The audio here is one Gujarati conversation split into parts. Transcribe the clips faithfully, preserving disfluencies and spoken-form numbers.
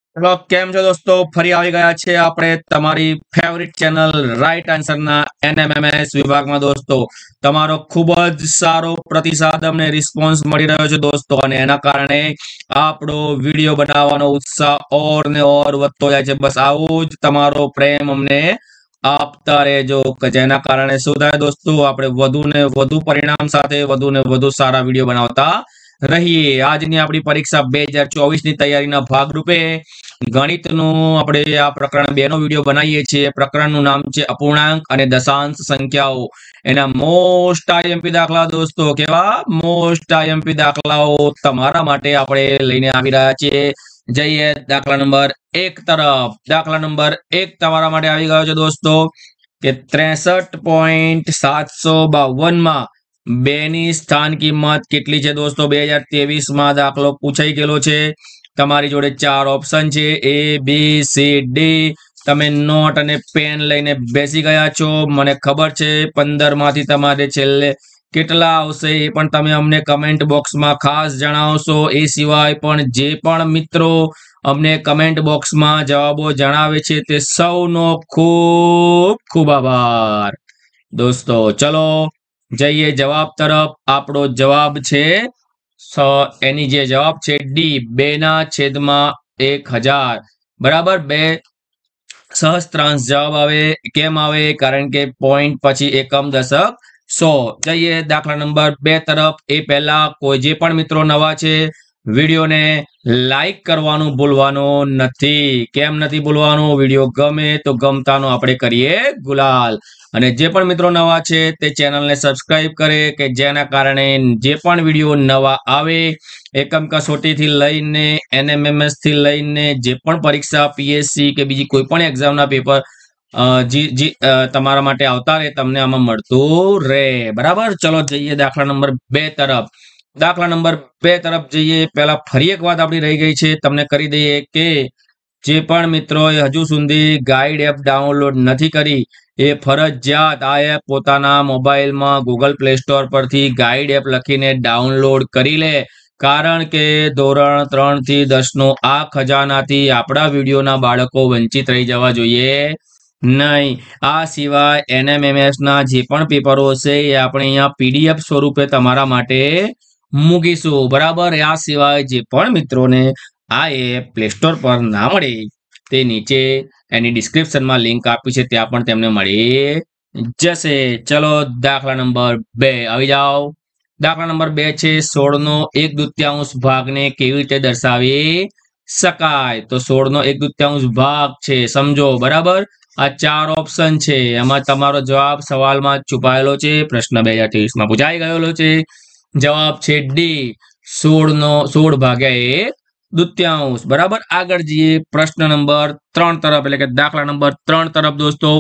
હેલો કેમ છો દોસ્તો ફરી આવી ગયા છે આપણે તમારી ફેવરિટ ચેનલ રાઈટ આન્સરના એનએમએમએસ વિભાગમાં દોસ્તો તમારો ખૂબ જ સારો પ્રતિસાદ અમને રિસ્પોન્સ મળી રહ્યો છે દોસ્તો અને એના કારણે આપણો વિડીયો બનાવવાનો ઉત્સાહ ઓર ને ઓર વધતો જાય છે બસ આવું જ તમારો પ્રેમ અમને આપતા રહેજો કે જેના કારણે શું થાય દોસ્તો આપણે વધુ ને વધુ પરિણામ સાથે વધુ ને વધુ સારા વિડીયો બનાવતા રહીએ આજની આપણી પરીક્ષા બે હજાર ચોવીસ ની તૈયારીના ભાગરૂપે ગણિતનું આપણે આ પ્રકરણ બે નો વિડીયો બનાવીએ છીએ પ્રકરણનું નામ છે અપૂર્ણાંક અને દશાંશ સંખ્યાઓ એના મોસ્ટ આઈએમપી દાખલા દોસ્તો કેવા મોસ્ટ આઈએમપી દાખલાઓ તમારા માટે આપણે લઈને આવી રહ્યા છીએ જઈએ દાખલા નંબર એક તરફ દાખલા નંબર એક તમારા માટે આવી ગયો છે દોસ્તો કે ત્રેસઠ પોઈન્ટ સાતસો બાવન માં બે ની સ્થાન કિંમત કેટલી છે દોસ્તો બે હજાર ત્રેવીસ માં દાખલો પૂછાઈ ગયેલો છે તમારી જોડે ચાર ઓપ્શન છે એ બી સી ડી તમે નોટ અને પેન લઈને બેસી ગયા છો મને ખબર છે પંદર માંથી તમારે છેલ્લે કેટલા આવશે એ પણ તમે અમને કમેન્ટ બોક્સમાં ખાસ જણાવશો એ સિવાય પણ જે પણ મિત્રો અમને કમેન્ટ બોક્સમાં જવાબો જણાવે છે તે સૌનો ખૂબ ખૂબ આભાર દોસ્તો ચલો જઈએ જવાબ તરફ આપણો જવાબ છે એની જે જવાબ છે ડી બે ના છેદમાં એક હજાર બરાબર બે સહસ્ત્રાંશ જવાબ આવે કેમ આવે કારણ કે પોઈન્ટ પછી એકમ દશક સો જઈએ દાખલા નંબર બે તરફ એ પહેલા કોઈ જે પણ મિત્રો નવા છે વિડીયોને લાઈક કરવાનું ભૂલવાનું નથી કેમ નથી ભૂલવાનું વિડીયો ગમે તો ગમતાનો આપણે કરીએ ગુલાલ અને જે પણ મિત્રો નવા છે તે ચેનલને સબસ્ક્રાઇબ કરે કે જેના કારણે જે પણ વિડીયો નવા આવે એકમ કસોટીથી લઈને એનએમએમએસ થી લઈને જે પણ પરીક્ષા પીએસસી કે બીજી કોઈ પણ એક્ઝામના પેપર જી જી તમારા માટે આવતા રહે તમને આમાં મળતું રહે બરાબર ચલો જઈએ દાખલા નંબર બે તરફ દાખલા નંબર બે તરફ જઈએ પહેલા ફરી એક વાત આપણી રહી ગઈ છે તમને કરી દઈએ કે જે પણ મિત્રોએ હજુ સુધી ગાઈડ એપ ડાઉનલોડ નથી કરી એ ફરજિયાત આ એપ પોતાના મોબાઈલમાં ગૂગલ પ્લે સ્ટોર પરથી ગાઈડ એપ લખીને ડાઉનલોડ કરી લે કારણ કે ધોરણ ત્રણ થી દસ નો આ ખજાનાથી આપણા વિડીયોના બાળકો વંચિત રહી જવા જોઈએ નહીં આ સિવાય એનએમએમએસ ના જે પણ પેપરો હશે એ આપણે અહીંયા પીડીએફ સ્વરૂપે તમારા માટે મૂકીશું બરાબર આ સિવાય જે પણ મિત્રોને આ એપ પ્લે સ્ટોર પર ના મળે તે નીચે એની ડિસ્ક્રિપ્શનમાં લિંક આપી છે ત્યાં પણ તેમને મળી જશે ચલો દાખલા નંબર બે આવી જાઓ દાખલા નંબર બે છે સોળ નો એક દૂત્યાંશ ભાગને કેવી રીતે દર્શાવી શકાય તો સોળ નો એક દૂત્યાંશ ભાગ છે સમજો બરાબર આ ચાર ઓપ્શન છે એમાં તમારો જવાબ સવાલમાં છુપાયેલો છે પ્રશ્ન બે હજાર ત્રેવીસ માં પૂછાઈ ગયેલો છે જવાબ છે ડી સોળ નો સોળ ભાગ્યા એક દૂત્યાંશ બરાબર આગળ જઈએ પ્રશ્ન નંબર ત્રણ તરફ એટલે કે દાખલા નંબર ત્રણ તરફ દોસ્તો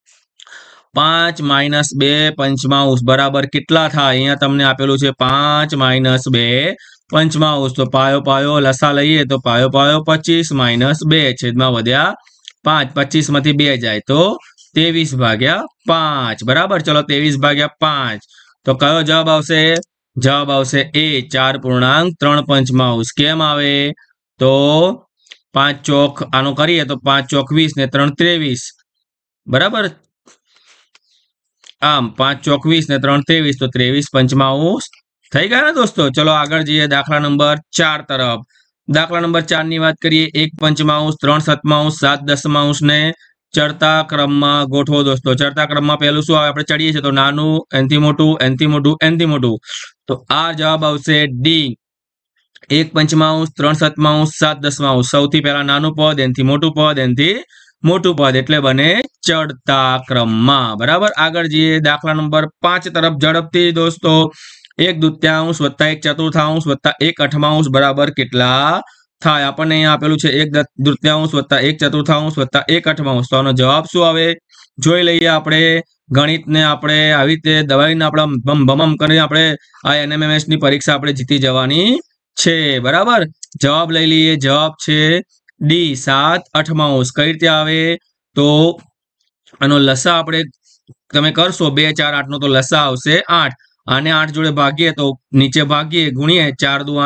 પાંચ માઇનસ બે પંચમાંશ બરાબર કેટલા થાય અહીંયા તમને આપેલું છે પાંચ માઇનસ બે પંચમાંશ તો પાયો પાયો લસા લઈએ તો પાયો પાયો પચીસ માઇનસ બે છેદમાં વધ્યા પાંચ પચીસ માંથી બે જાય તો ત્રેવીસ ભાગ્યા પાંચ બરાબર ચલો ત્રેવીસ ભાગ્યા પાંચ તો કયો જવાબ આવશે જવાબ આવશે એ ચાર પૂર્ણાંક ત્રણ પંચમાંશ કેમ આવે તો પાંચ ચોક આનો કરીએ તો પાંચ ચોક વીસ ને ત્રણ ત્રેવીસ બરાબર આમ પાંચ ચોક વીસ ને ત્રણ ત્રેવીસ તો ત્રેવીસ પંચમાંશ થઈ ગયા ને દોસ્તો ચલો આગળ જઈએ દાખલા નંબર ચાર તરફ દાખલા નંબર ચાર ની વાત કરીએ એક પંચમાંશ ત્રણ સતમાંશ સાત દસમાંશ ને ચડતા ક્રમમાં ગોઠવો દોસ્તો ચડતા ક્રમમાં પહેલું શું આવે આપણે ચડીએ છીએ તો નાનું એનથી મોટું એનથી મોટું એનથી મોટું તો આ જવાબ આવશે ડી એક પંચમાંશ ત્રણ સતમાંશ સાત દસમાંશ સૌથી પહેલા નાનું પદ એનથી મોટું પદ એનથી મોટું પદ એટલે બને ચડતા ક્રમમાં બરાબર આગળ જઈએ દાખલા નંબર પાંચ તરફ ઝડપથી દોસ્તો એક દૂત્યાંશ વત્તા એક ચતુર્થાંશ વત્તા એક અઠમાંશ બરાબર કેટલા થાય આપણને અહીંયા આપેલું છે એક દૂત્યાંશ વત્તા એક ચતુર્થાંશ વત્તા એક અઠમાંશ તો આનો જવાબ શું આવે જોઈ લઈએ આપણે ગણિતને આપણે આવી રીતે દબાવીને આપણા બમ બમમ કરીને આપણે આ એનએમએમએસ ની પરીક્ષા આપણે જીતી જવાની છે બરાબર જવાબ લઈ લઈએ જવાબ છે ડી સાત અઠમાંશ કઈ રીતે આવે તો આનો લસા આપણે તમે કરશો બે ચાર આઠ નો તો લસા આવશે આઠ આને આઠ જોડે ભાગીએ તો નીચે ભાગીએ ગુણીએ ચાર દુ આઠ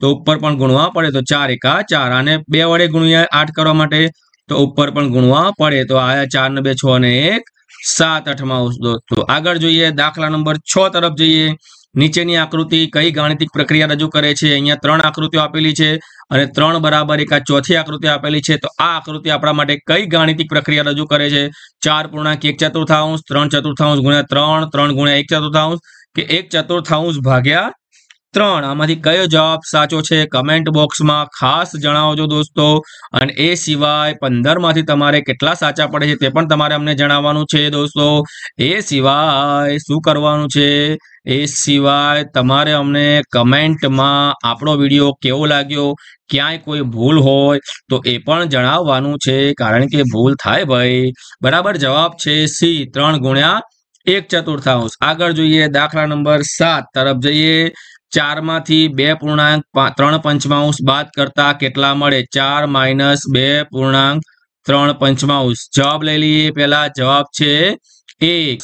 તો ઉપર પણ ગુણવા પડે, તો ચાર એકા ચાર. આને બે વડે ગુણ્યા આઠ કરવા માટે તો ઉપર પણ ગુણવા પડે, તો આયા ચાર ને બે છ ને એક સાત અઠમાઉસ. દોસ્તો આગળ જોઈએ, દાખલા નંબર છ તરફ જઈએ. નીચેની આકૃતિ કઈ ગાણિતિક પ્રક્રિયા રજૂ કરે છે? અહીંયા ત્રણ આકૃતિઓ આપેલી છે અને ત્રણ બરાબર એક આ ચોથી આકૃતિ આપેલી છે. તો આ આકૃતિ આપણા માટે કઈ ગાણિતિક પ્રક્રિયા રજૂ કરે છે? ચાર પૂર્ણાંક એક ચતુર્થાંશ, ત્રણ ચતુર્થાંશ ગુણ્યા ત્રણ, ત્રણ ગુણ્યા એક ચતુર્થાંશ કે એક ચતુર્થાંશ ભાગ્યા ત્રણ. આમાંથી કયો જવાબ સાચો છે? કમેન્ટ બોક્સમાં ખાસ જણાવજો દોસ્તો. અને એ સિવાય પંદર માંથી તમારે કેટલા સાચા પડે છે તે પણ તમારે અમને જણાવવાનું છે દોસ્તો. એ સિવાય શું કરવાનું છે? એ સિવાય તમારે અમને કમેન્ટમાં આપણો વિડીયો કેવો લાગ્યો, ક્યાંય કોઈ ભૂલ હોય તો એ પણ જણાવવાનું છે, કારણ કે ભૂલ થાય ભાઈ. બરાબર, જવાબ છે સી, ત્રણ ગુણ્યા એક ચતુર્થાંશ. આગળ જોઈએ, દાખલા નંબર સાત તરફ જઈએ. ચાર માંથી બે પૂર્ણાંક ત્રણ પંચમાંશ બાદ કરતા કેટલા મળે? ચાર માઇનસ બે પૂર્ણાંક ત્રણ પંચમાંશ. જવાબ લઈ લઈએ. પેલા જવાબ છે એક.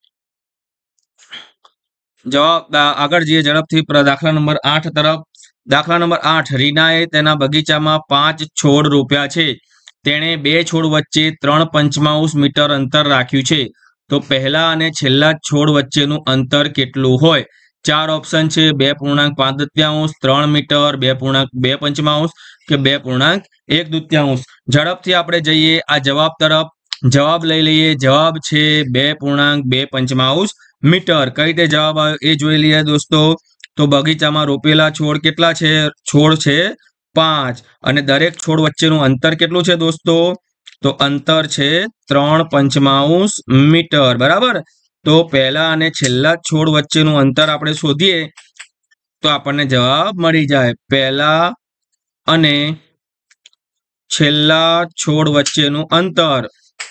જવાબ આગળ જઈએ ઝડપથી દાખલા નંબર આઠ તરફ. દાખલા નંબર આઠ, રીનાએ તેના બગીચામાં પાંચ છોડ રોપ્યા છે. તેણે બે છોડ વચ્ચે ત્રણ પંચમાંશ મીટર અંતર રાખ્યું છે. તો પહેલા અને છેલ્લા છોડ વચ્ચેનું અંતર કેટલું હોય? ચાર ઓપ્શન છે, બે પૂર્ણાંક પાંચ દુત્યાંશ, ત્રણ મીટર, બે પૂર્ણાંક બે પંચમાંશ કે બે પૂર્ણાંક એક દુત્યાંશ. ઝડપથી આપણે જઈએ આ જવાબ તરફ. જવાબ લઈ લઈએ. જવાબ છે બે પૂર્ણાંક બે પંચમાંશ મીટર. કઈ રીતે જવાબ આવ્યો એ જોઈ લઈએ દોસ્તો. તો બગીચામાં રોપેલા છોડ કેટલા છે? છોડ છે પાંચ. અને દરેક છોડ વચ્ચેનું અંતર કેટલું છે દોસ્તો? તો અંતર છે ત્રણ પંચમાંશ મીટર. બરાબર, તો પહેલા અને છેલ્લા છોડ વચ્ચેનું અંતર આપણે શોધીએ તો આપણને જવાબ મળી જાય. પહેલા અને છેલ્લા છોડ વચ્ચેનું અંતર,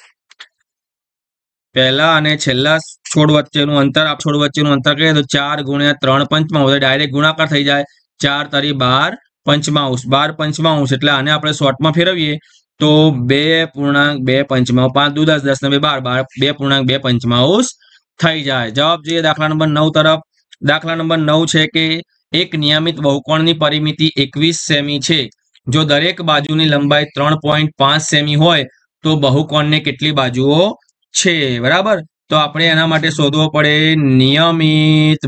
પહેલા અને છેલ્લા છોડ વચ્ચેનું અંતર, આ છોડ વચ્ચેનું અંતર કહીએ તો ચાર ગુણ્યા ત્રણ પંચમાંશ, ડાયરેક્ટ ગુણાકાર થઈ જાય. ચાર તારી બાર પંચમાંશ, બાર પંચમાંશ એટલે આને આપણે શોર્ટમાં ફેરવીએ તો બે પૂર્ણાંક બે પંચમાંશ, પાંચ દુ દસ, દસ ને બે બાર, બાર બે પૂર્ણાંક બે પંચમાંશ થઈ જાય. જવાબ જોઈએ દાખલા નંબર નવ તરફ. દાખલા નંબર નવ છે કે એક નિયમિત બહુકોણની પરિમિતિ એકવીસ સેમી છે. જો દરેક બાજુની લંબાઈ ત્રણ પોઈન્ટ પાંચ સેમી હોય તો બહુકોણને કેટલી બાજુઓ છે? બરાબર, તો આપણે એના માટે શોધવો પડે નિયમિત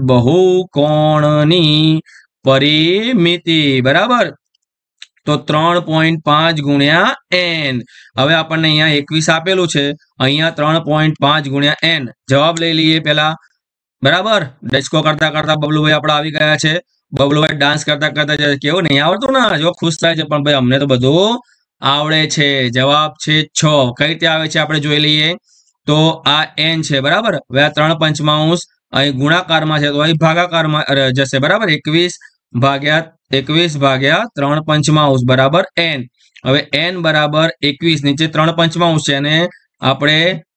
બહુકોણની પરિમિતિ. બરાબર, તો ત્રણ પોઈન્ટ પાંચ ગુણ્યા એન. હવે આપણને અહીંયા એકવીસ આપેલું છે, અહીંયા ત્રણ પોઈન્ટ પાંચ ગુણ્યા એન. જવાબ લઈ લઈએ પેલા. બરાબર, ડિસ્કો કરતા કરતા બબલુભાઈ આપણે આવી ગયા છે. બબલુભાઈ ડાન્સ કરતા કરતા કેવું નહીં આવડતું ને, જો ખુશ થાય છે, પણ ભાઈ અમને તો બધું આવડે છે. જવાબ છે છ. કઈ રીતે આવે છે આપણે જોઈ લઈએ. તો આ એન છે. બરાબર, હવે આ ત્રણ પંચમાંશ અહીં ગુણાકારમાં છે તો અહીં ભાગાકારમાં જશે. બરાબર, એકવીસ ભાગ્યા એકવીસ ભાગ્યા ત્રણ પંચમાંશ બરાબર એન. હવે એન બરાબર એકવીસ, નીચે ત્રણ પંચમાંશ છે અને આપણે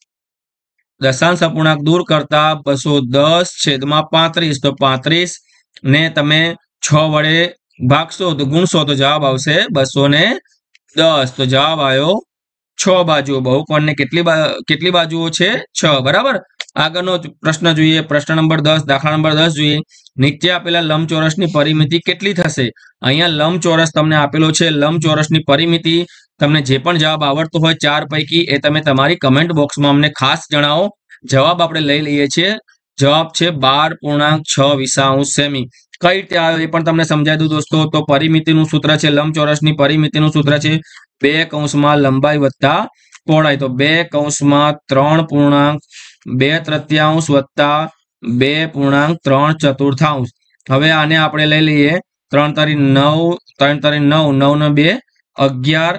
દશાંશ અપૂર્ણાંક દૂર કરતા બસો દસ છેદમાં પાંત્રીસ, તો પાંત્રીસ ને તમે છ વડે ભાગશો તો ગુણશો તો જવાબ આવશે બસો ને દસ. તો જવાબ આવ્યો છ બાજુઓ. બહુકોણને કેટલી કેટલી બાજુઓ છે? છ. બરાબર, આગળનો પ્રશ્ન જોઈએ. પ્રશ્ન નંબર દસ, દાખલા નંબર દસ જોઈએ. નીચે આપેલા લંબચોરસની પરિમિતિ કેટલી થશે? અહીંયા લંબચોરસ તમને આપેલો છે. લંબચોરસની પરિમિતિ તમને જે પણ જવાબ આવડતો હોય ચાર પૈકી એ તમે તમારી કમેન્ટ બોક્સમાં અમને ખાસ જણાવો. જવાબ આપણે લઈ લઈએ છીએ. જવાબ છે બાર પૂર્ણાંક છ વિસાંશ સેમી. કઈ રીતે આવ્યો એ પણ તમને સમજાવી દઉં દોસ્તો. તો પરિમિતિનું સૂત્ર છે, લંબચોરસની પરિમિતિનું સૂત્ર છે બે કૌંસમાં લંબાઈ વત્તા પહોળાઈ. તો બે કૌંસમાં ત્રણ પૂર્ણાંક બે તૃતીયાંશ વત્તા બે પૂર્ણાંક ત્રણ ચતુર્થાંશ. હવે આને આપણે લઈ લઈએ. ત્રણ તારી નવ, ત્રણ તારી નવ, નવ ને બે અગિયાર.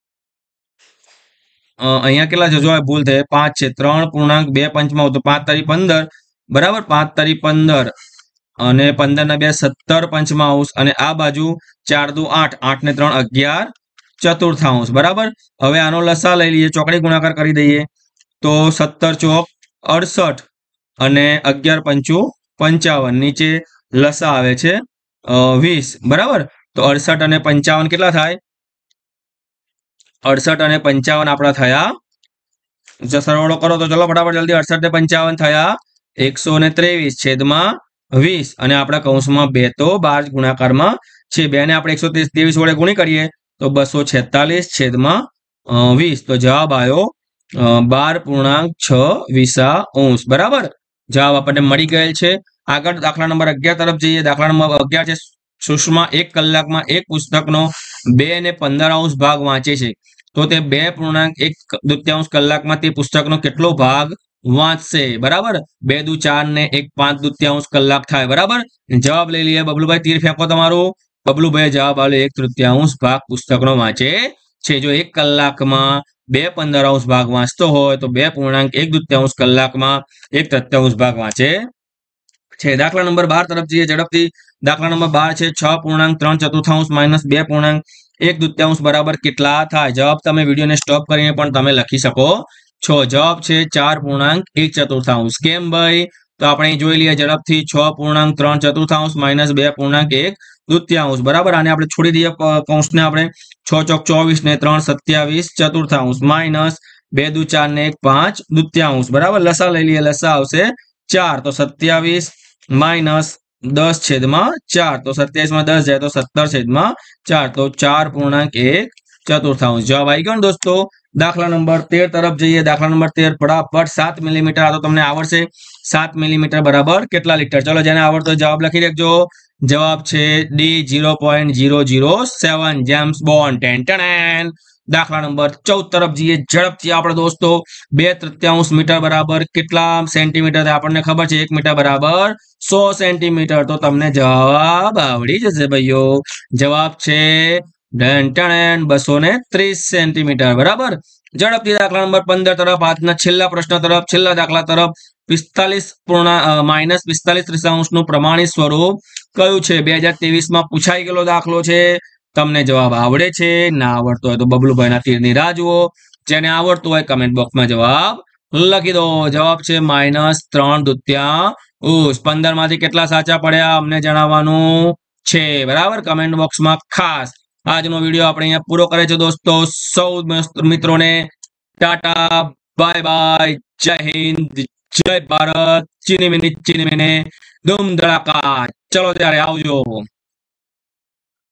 અહીંયા કેટલા છે? જો ભૂલ થઈ, પાંચ છે. ત્રણ પૂર્ણાંક બે પંચમાંશ તો પાંચ તારી પંદર. બરાબર, પાંચ તારી પંદર અને પંદર ના બે સત્તર પંચમાંશ અને આ બાજુ ચાર દુ આઠ, આઠ ને ત્રણ અગિયાર ચતુર્થાંશ. બરાબર, હવે આનો લસા લઈ લઈએ, ચોકડી ગુણાકાર કરી દઈએ તો સત્તર ચોક અડસઠ અને અગિયાર પંચુ પંચાવન. નીચે લસા આવે છે વીસ. બરાબર, તો અડસઠ અને પંચાવન કેટલા થાય? અડસઠ અને પંચાવન આપણા થયા, સરવાળો કરો તો ચલો ફટાફટ જલ્દી. અડસઠ ને પંચાવન થયા એકસો ને ત્રેવીસ છેદમાં વીસ અને આપણા કૌંસમાં બે તો બાર ગુણાકારમાં છે બે ને આપણે એકસો ત્રેવીસ વડે ગુણી કરીએ તો બસો છેતાલીસ છેદમાં વીસ તો જવાબ આવ્યો બાર પૂર્ણાંક છ વિસા અંશ બરાબર જવાબ આપણને મળી ગયેલ છે આગળ દાખલા નંબર અગિયાર તરફ જઈએ દાખલા નંબર અગિયાર છે સુષ્મા એક કલાકમાં એક પુસ્તકનો બે ને પંદર અંશ ભાગ વાંચે છે તો તે બે પૂર્ણાંક એક દુત્યાંશ કલાકમાં તે પુસ્તકનો કેટલો ભાગ વાંચશે બરાબર બે દુ ચાર ને એક પાંચ દુત્યાંશ કલાક થાય બરાબર જવાબ લઈ લઈએ બબલુભાઈ તીર ફેંકો તમારું બબલુભાઈ જવાબ આવ્યો એક તૃતીયાંશ ભાગ પુસ્તકનો વાંચે છે જો એક કલાકમાં બે પંદર અંશ ભાગ વાંચતો હોય તો બે પૂર્ણાંક એક દુત્યાંશ કલાકમાં એક તૃતીયાંશ ભાગ વાંચે છે દાખલા નંબર બાર તરફ જઈએ ઝડપથી દાખલા નંબર બાર છે છ પૂર્ણાંક ત્રણ ચતુર્થાંશ માઇનસ બે પૂર્ણાંક એક દુત્યાંશ બરાબર કેટલા થાય જવાબ તમે વિડીયોને સ્ટોપ કરીને પણ તમે લખી શકો છો જવાબ છે ચાર પૂર્ણાંક એક ચતુર્થાંશ કેમ ભાઈ તો આપણે જોઈ લઈએ ઝડપથી છ પૂર્ણાંક ત્રણ ચતુર્થાંશ માઇનસ બે પૂર્ણાંક એક દુત્યાંશ બરાબર આને આપણે છોડી દઈએ કૌંસને આપણે છ ચોક ચોવીસ ને ત્રણ સત્યાવીસ ચતુર્થાંશ માઇનસ બે દુ ચાર ને એક પાંચ દુત્યાંશ બરાબર લસા લઈ લઈએ લસા આવશે ચાર તો સત્યાવીસ માઇનસ દસ છેદમાં ચાર તો સત્યાવીસ માં દસ જાય તો સત્તર છેદમાં ચાર તો ચાર પૂર્ણાંક એક ચતુર્થાંશ જવાબ આવી ગયો ને દોસ્તો દાખલા નંબર તેર તરફ જઈએ દાખલા નંબર તેર ફટાફટ સાત મિલીમીટર આ તો તમને આવડશે સાત મિલીમીટર બરાબર કેટલા લીટર ચલો જેને આવડતો જવાબ લખી દેજો જવાબ છે D zero point zero zero seven James Bond ten ten દાખલા નંબર ચૌદ તરફ જઈએ ઝડપથી આપણે દોસ્તો બે તૃતીયાંશ મીટર બરાબર કેટલા સેન્ટીમીટર આપણને ખબર છે એક મીટર બરાબર સો સેન્ટીમીટર તો તમને જવાબ આવડી જશે ભાઈઓ જવાબ છે બસો ને ત્રીસ સેન્ટીમીટર બરાબર ઝડપથી દાખલા નંબર પંદર તરફ આજના છેલ્લા પ્રશ્ન તરફ છેલ્લા દાખલા તરફ પિસ્તાલીસ પૂર્ણા માઇનસ પિસ્તાલીસ ત્રિશાંશ નું પ્રમાણિત સ્વરૂપ કયું છે બે હજાર ત્રેવીસ માં પૂછાઈ ગયેલો દાખલો છે તમને જવાબ આવડે છે ના આવડતો હોય તો બબલુભાઈ ના તીરની રાહ જુઓ જેને આવડતું હોય કમેન્ટ બોક્સમાં જવાબ લખી દો જવાબ છે માઇનસ ત્રણ દુત્યાંશ પંદર માંથી કેટલા સાચા પડ્યા અમને જણાવવાનું છે બરાબર કમેન્ટ બોક્સમાં ખાસ આજનો વિડીયો આપણે અહીંયા પૂરો કરે છે દોસ્તો સૌ મિત્રોને ટાટા બાય બાય જય હિન્દ જય ભારત ચીની મિની ચીની મિની ધૂમ ધડાકા ચલો ત્યારે આવજો।